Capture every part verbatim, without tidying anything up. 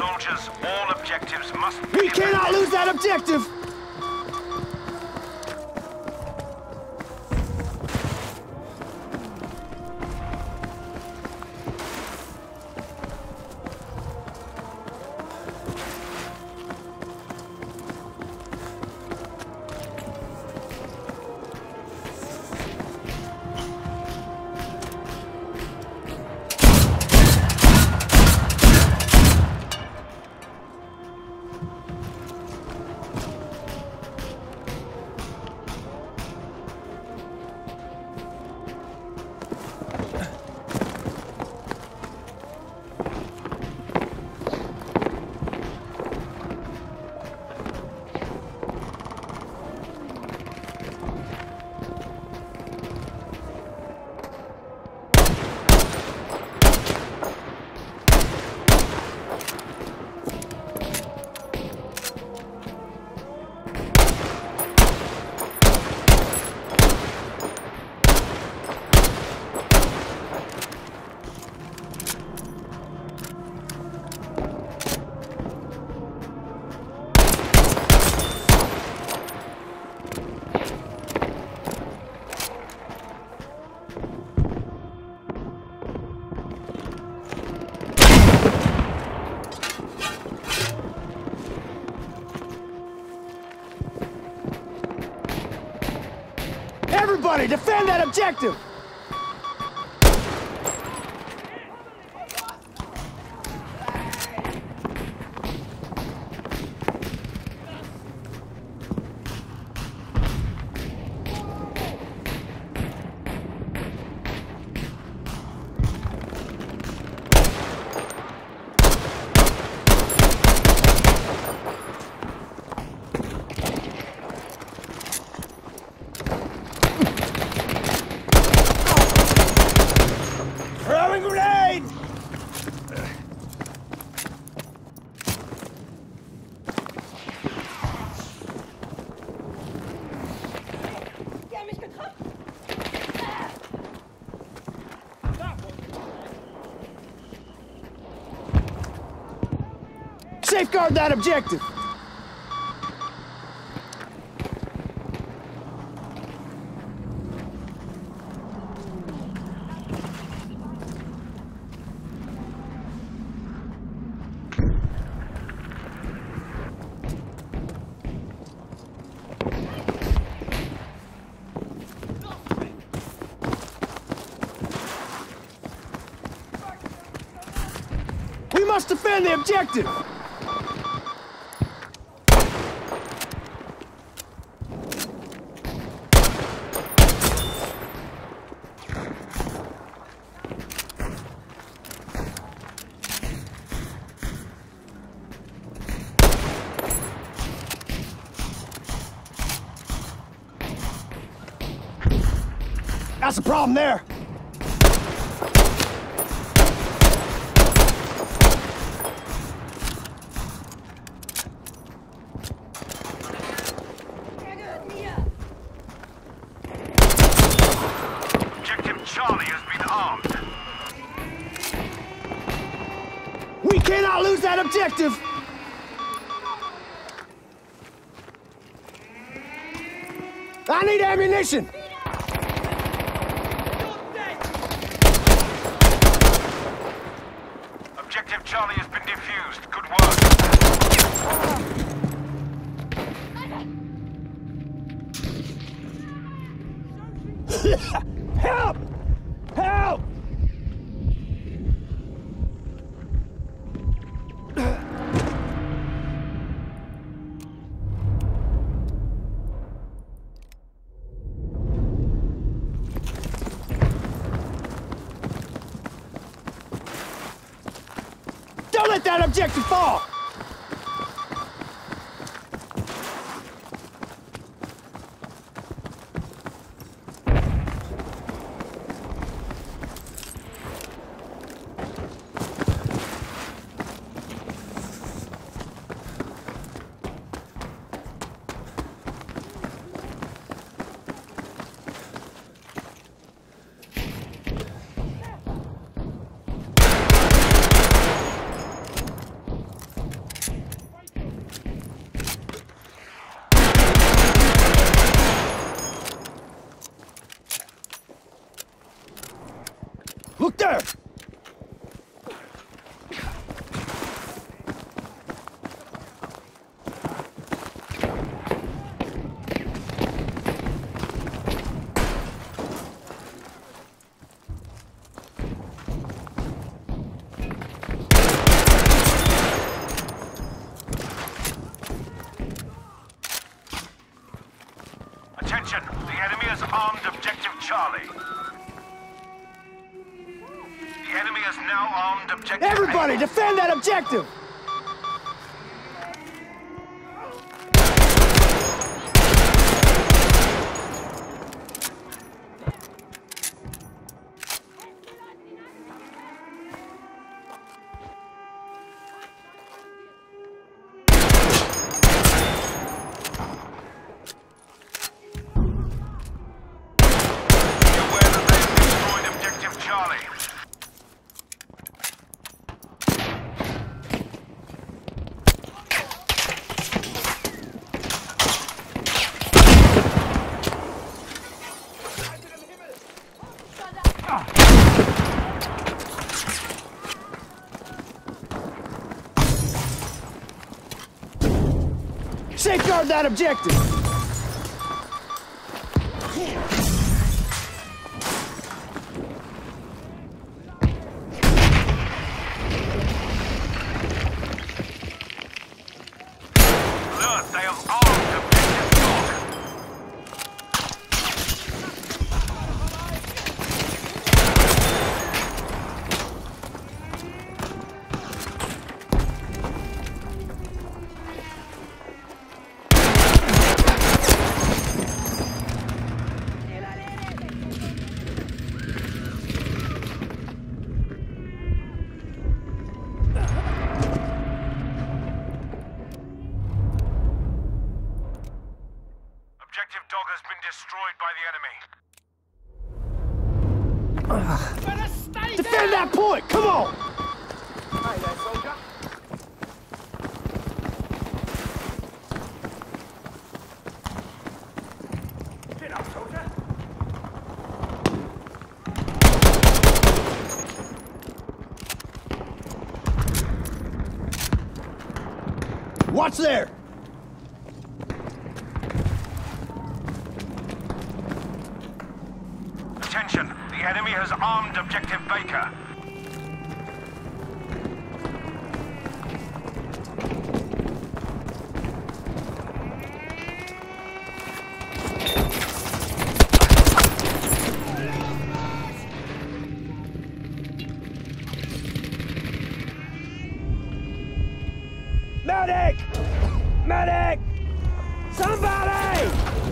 Soldiers, all objectives must be We cannot lose that objective! Everybody, defend that objective! Safeguard that objective! We must defend the objective! That's a problem there. Objective Charlie has been armed. We cannot lose that objective! I need ammunition! Objective Charlie has been defused. Good work. Help! Help! Don't let that objective fall! armed objective Charlie. The enemy has now armed objective Everybody, A. defend that objective! Safeguard that objective! Look, they have armed objective Dog. Objective Dog has been destroyed by the enemy. Defend that point! Come on! Hi there, soldier. Get up, soldier. Watch there! Attention, the enemy has armed objective Baker. Medic! Medic! Somebody!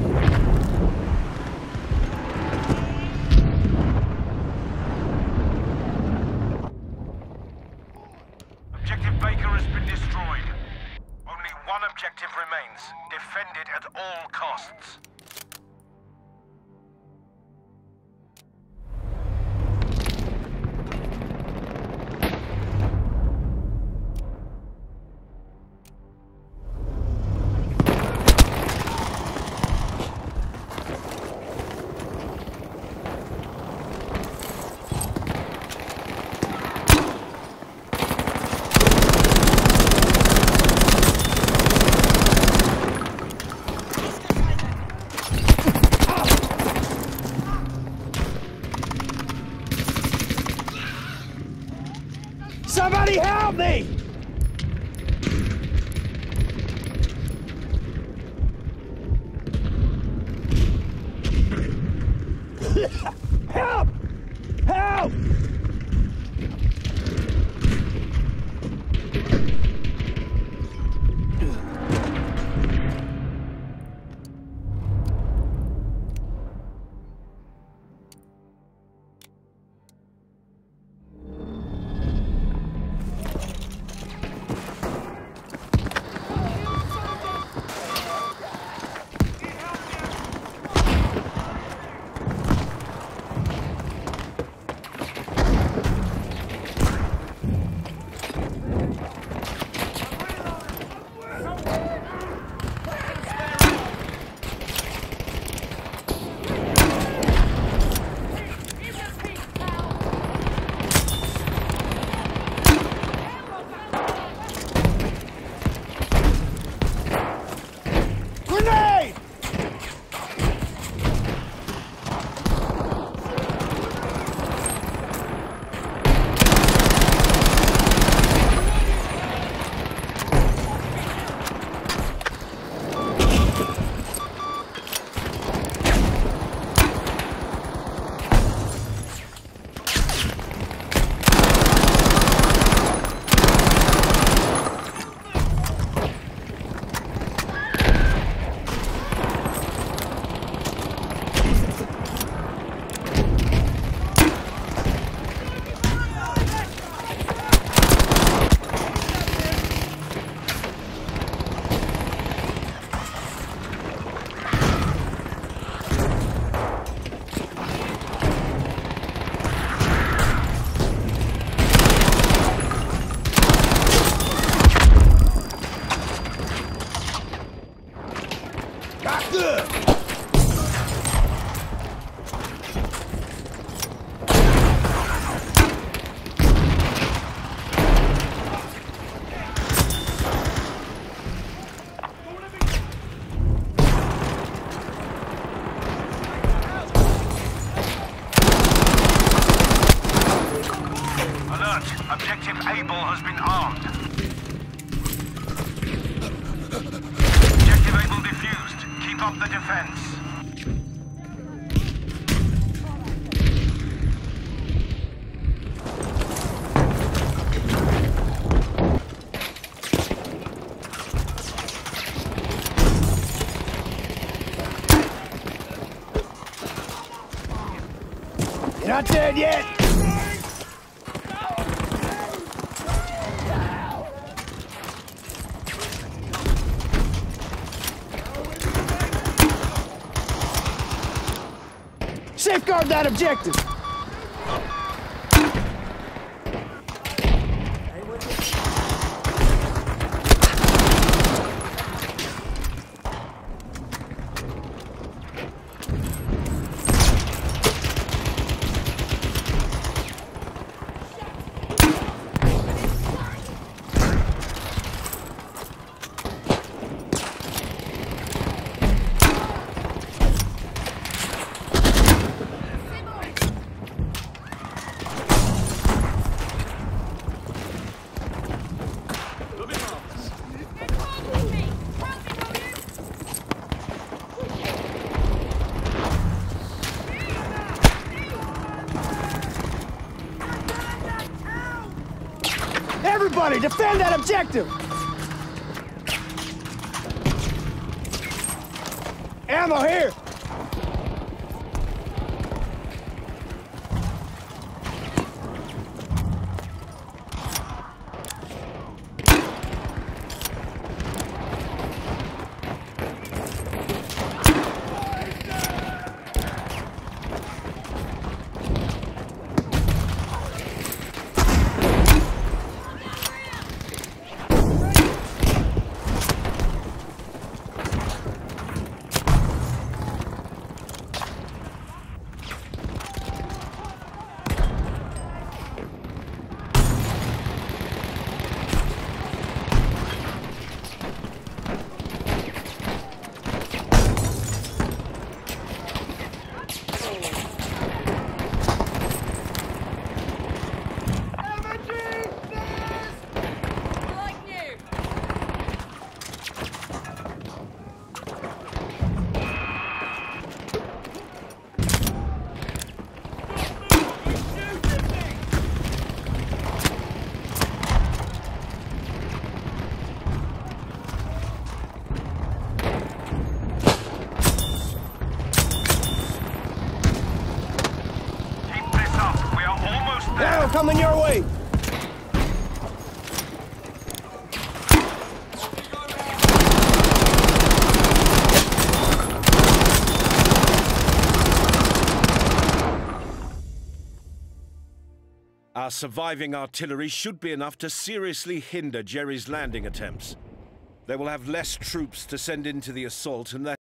Objective Baker has been destroyed. Only one objective remains. Defend it at all costs. Somebody help me! Help! Help! alert! Objective Able has been armed. Objective Able defused. Keep up the defense. You're not dead yet! Safeguard that objective! Everybody, defend that objective! Ammo here! Arrow coming your way! Our surviving artillery should be enough to seriously hinder Jerry's landing attempts. They will have less troops to send into the assault, and that